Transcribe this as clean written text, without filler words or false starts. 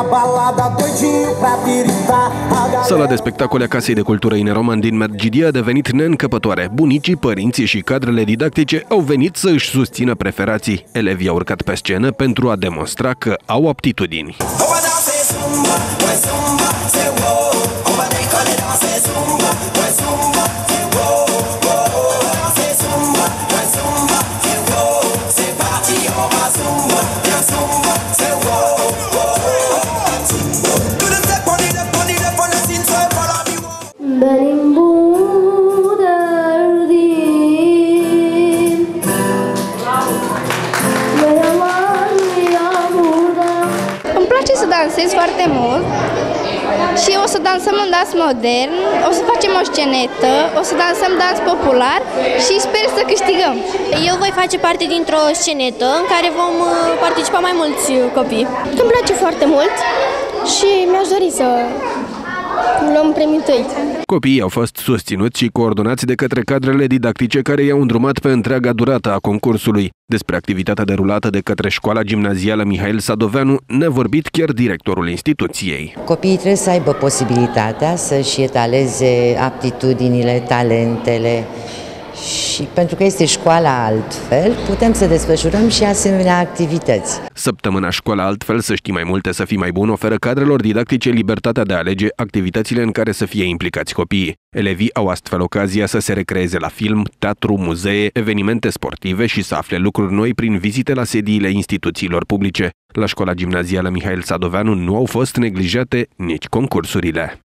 Sala de spectacole a Casei de Cultură Ineroman din Medgidia a devenit neîncăpătoare. Bunicii, părinții și cadrele didactice au venit să își susțină preferații. Elevii au urcat pe scenă pentru a demonstra că au aptitudini. Îmi place să dansez foarte mult și o să dansăm un dans modern, o să facem o scenetă, o să dansăm dans popular și sper să câștigăm. Eu voi face parte dintr-o scenetă în care vom participa mai mulți copii. Îmi place foarte mult și mi-aș dori să luăm premiul întâi. Copiii au fost susținuți și coordonați de către cadrele didactice care i-au îndrumat pe întreaga durată a concursului. Despre activitatea derulată de către Școala Gimnazială Mihail Sadoveanu ne-a vorbit chiar directorul instituției. Copiii trebuie să aibă posibilitatea să-și etaleze aptitudinile, talentele și pentru că este școala altfel, putem să desfășurăm și asemenea activități. Săptămâna Școala Altfel, să știi mai multe, să fii mai bun, oferă cadrelor didactice libertatea de a alege activitățile în care să fie implicați copiii. Elevii au astfel ocazia să se recreeze la film, teatru, muzee, evenimente sportive și să afle lucruri noi prin vizite la sediile instituțiilor publice. La Școala Gimnazială Mihail Sadoveanu nu au fost neglijate nici concursurile.